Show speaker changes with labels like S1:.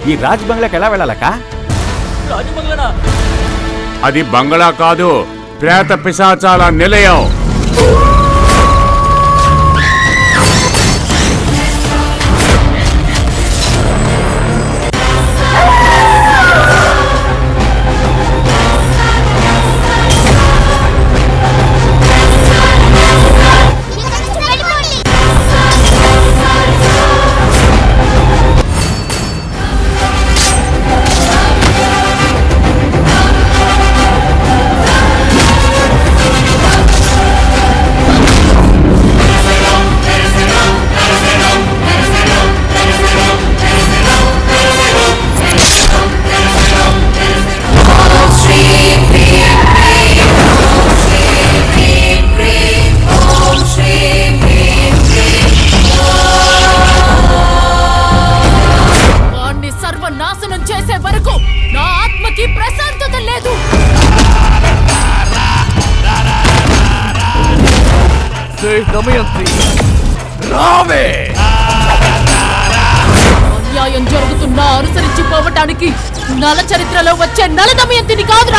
S1: ఈ రాజ్ బంగ్లాకి ఎలా వెళ్ళాలక్క?
S2: రాజబంగ్లానా?
S3: అది బంగ్లా కాదు, ప్రేత పిశాచాల నిలయం.
S4: అన్యాయం జరుగుతున్నా అనుసరించిపోవటానికి నల చరిత్రలో వచ్చే నల దమయంతిని కాదు.